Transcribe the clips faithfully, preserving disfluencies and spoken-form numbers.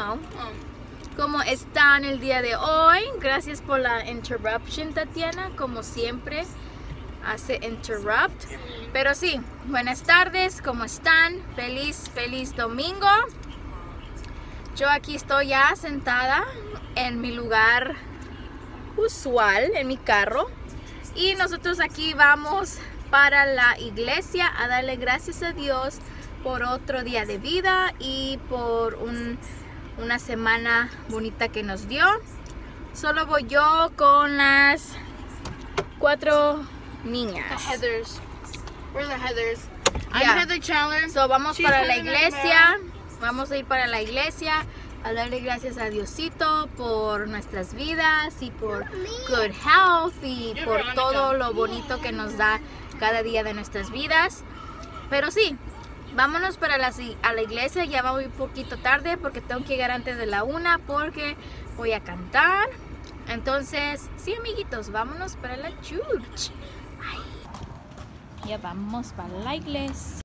know. ¿Cómo están el día de hoy? Gracias por la interruption, Tatiana. Como siempre, hace interrupt. Pero sí, buenas tardes, ¿cómo están? Feliz, feliz domingo. Yo aquí estoy ya sentada en mi lugar usual, en mi carro. Y nosotros aquí vamos para la iglesia a darle gracias a Dios por otro día de vida y por un, una semana bonita que nos dio. Solo voy yo con las cuatro niñas. The Heathers. We're the Heathers. I'm Yeah. Heather Chandler. So, vamos She's para la Heather iglesia. Vamos a ir para la iglesia a darle gracias a Diosito por nuestras vidas y por good health y por todo lo bonito que nos da cada día de nuestras vidas. Pero sí, vámonos para la, a la iglesia. Ya va un poquito tarde porque tengo que llegar antes de la una porque voy a cantar. Entonces, sí, amiguitos, vámonos para la church. Ay, ya vamos para la iglesia.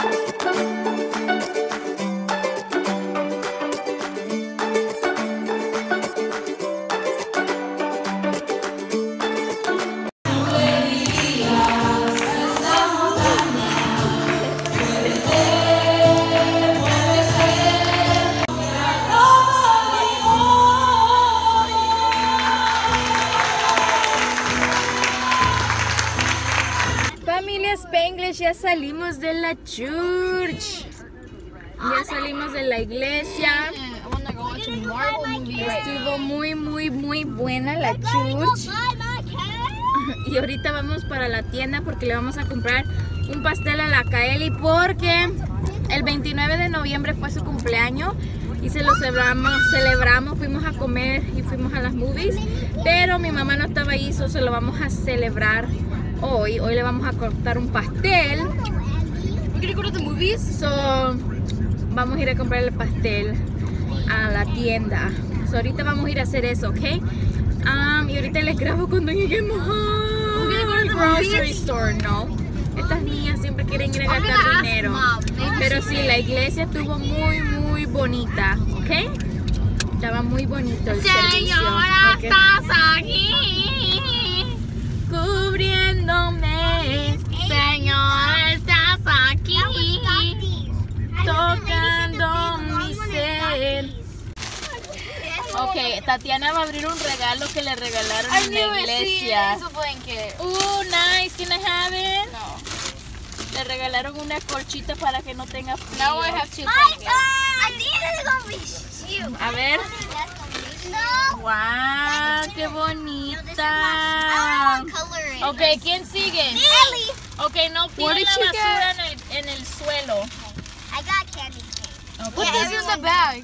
Familia Spanglish, ya salimos de la church. Ya salimos de la iglesia. I want to go watch a Marvel movie right now. Estuvo muy, muy, muy buena la church. Y ahorita vamos para la tienda porque le vamos a comprar un pastel a la Kaeli porque el veintinueve de noviembre fue su cumpleaños y se lo celebramos, celebramos, fuimos a comer y fuimos a las movies, pero mi mamá no estaba ahí, so se lo vamos a celebrar hoy. Hoy le vamos a cortar un pastel. We're gonna go to the movies? So, vamos a ir a comprar el pastel a la tienda. So, ahorita vamos a ir a hacer eso, ¿ok? Um, y ahorita les grabo cuando lleguemos a We're gonna go to the grocery movies? store, ¿no? Estas niñas siempre quieren ir a I'm gastar gonna ask dinero. Mom. Maybe Pero she sí, will. la iglesia estuvo muy, muy bonita, ¿ok? Estaba muy bonito el servicio. Señora, Ok. estás aquí. Cubriéndome, Señora, estás aquí. tocando mi ser. Ok, Tatiana va a abrir un regalo que le regalaron en la iglesia. It's a blanket. Uh, nice. Can I have it? No. Le regalaron una colchita para que no tenga frío. Now I have two blankets. I think it's gonna be cute. A ver. No. Wow, qué I bonita. want coloring. Ok, ¿quién sigue? Ellie. Ok, no What tiren did la you basura en el, en el suelo. I got candy cane. Okay. Put Yeah, this in the everyone- bag.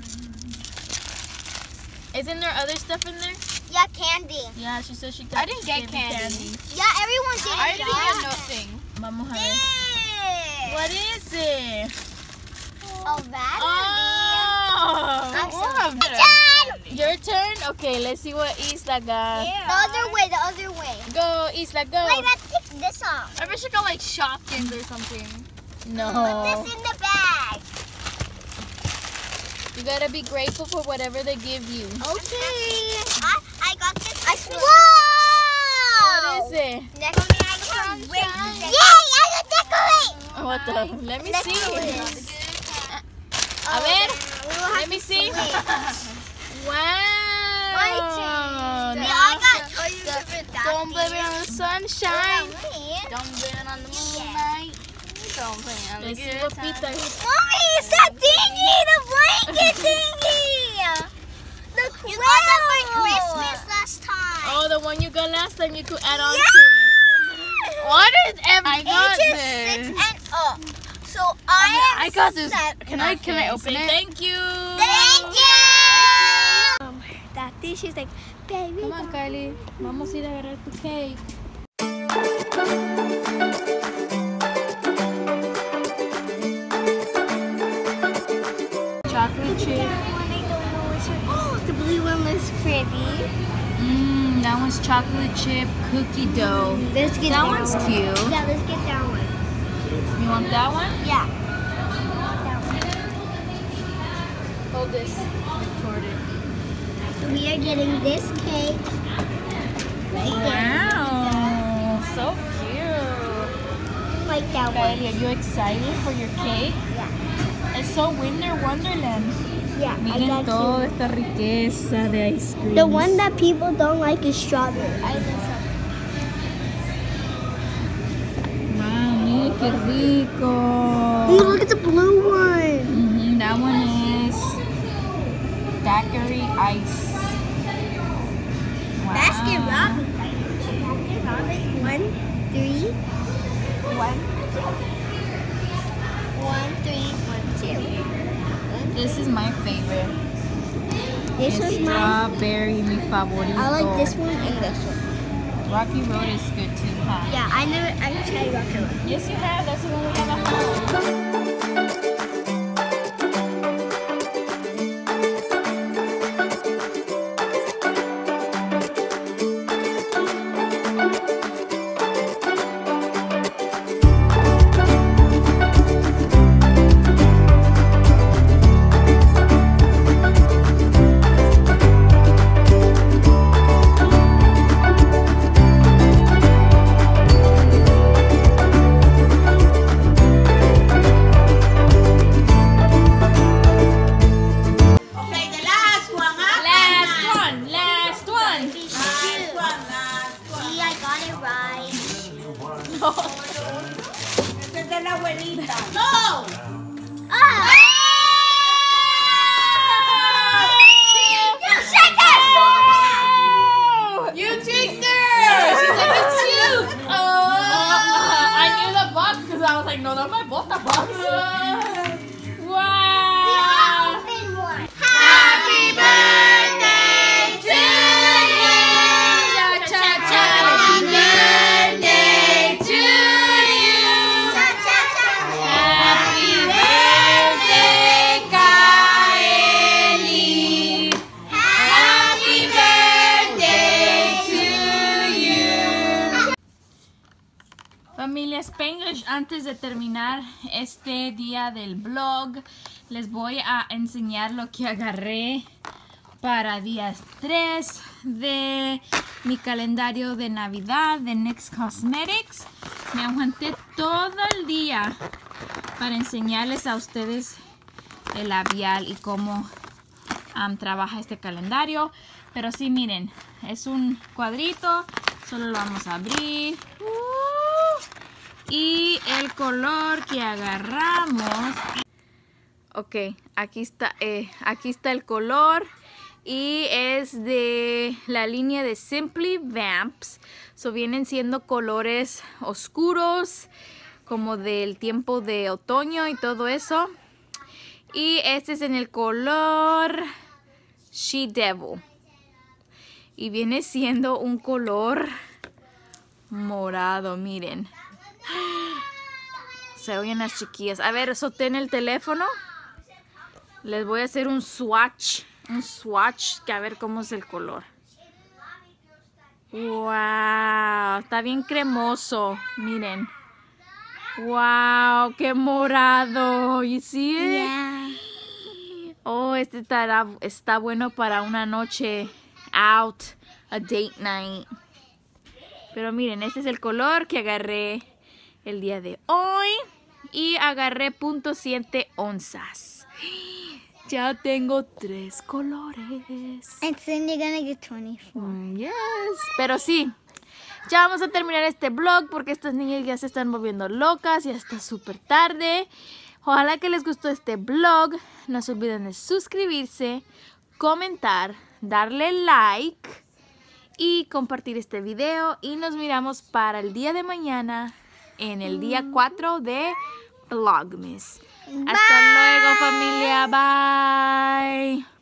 Isn't there other stuff in there? Yeah, candy. Yeah, she said she I got didn't get baby candy. Yeah, everyone did. I didn't yeah. get nothing. Vamos a ver. Yeah. What is it? Oh, that. Oh! I'm so Oh, done. Your turn? Okay, let's see what Isla got. The other way, the other way. Go, Isla, go. Wait, let's take this off. I wish I got like Shopkins or something. No. Put this in the bag. You gotta be grateful for whatever they give you. Okay. I, I got this. I Whoa! What is it? Decoration. Yay! I got decorate. What the? Let me see. Decorate. A ver, We will have let me to see. switch. Wow. My turn. Yeah, I got two different Don't blame it on the sunshine. Don't blame it on the moonlight. Don't blame it on the Let's see good what times. Pita is. Mommy, it's that thingy, the blanket thingy. The quilt. You got that for Christmas last time. Oh, the one you got last time you could add on Yeah. to it. What is every I got Ages this. six and up. So I am I got this. seven. Can I can I open Say it? thank you. Thank you. Um, Daddy, she's like, baby. Come on, Kylie. Vamos a ir a agarrar tu cake. Chocolate chip. Oh, the blue one looks pretty. Mmm, that one's chocolate chip cookie dough. Let's get That that one's one. cute. Yeah, let's get that one. You want that one? Yeah. Hold this. Record it. We are getting this cake. Right Wow, so cute. there. Like that one. Kylie, are you excited for your cake? Yeah. It's so Winter Wonderland. Yeah, I Miren got toda you. esta riqueza de ice cream. The one that people don't like is strawberry. I love strawberry. Wow, mira qué rico. Ooh, look at the blue one. Mhm, that one is daiquiri ice. Wow. Baskin Robbins. Baskin Robbins. One, three. One, two. One, three, one, two. One, This is my favorite. This It's was mine. strawberry, mi favorito. I like this one and this one. Rocky Road is good too, huh? Yeah, I never, I tried Rocky Road. Yes, you have. That's the one we have at home. Familia Spanglish, antes de terminar este día del vlog, les voy a enseñar lo que agarré para día tres de mi calendario de Navidad de NYX Cosmetics. Me aguanté todo el día para enseñarles a ustedes el labial y cómo um, trabaja este calendario. Pero sí, miren, es un cuadrito, solo lo vamos a abrir. Y el color que agarramos. Ok, aquí está, eh, aquí está el color. Y es de la línea de Simply Vamps. So vienen siendo colores oscuros, como del tiempo de otoño y todo eso. Y este es en el color She Devil. Y viene siendo un color morado, miren. Se oyen las chiquillas. A ver, sostén el teléfono. Les voy a hacer un swatch. Un swatch. Que a ver cómo es el color. Wow. Está bien cremoso. Miren. Wow. Qué morado. ¿Y sí? Yeah. Oh, este estará, está bueno para una noche out. A date night. Pero miren, este es el color que agarré el día de hoy. Y agarré punto siete onzas. Ya tengo tres colores. And then you're gonna get twenty-four. Mm, yes. Pero sí, ya vamos a terminar este vlog porque estas niñas ya se están volviendo locas. Ya está súper tarde. Ojalá que les gustó este vlog. No se olviden de suscribirse, comentar, darle like y compartir este video. Y nos miramos para el día de mañana en el día cuatro de Vlogmas. Hasta luego, familia. Bye.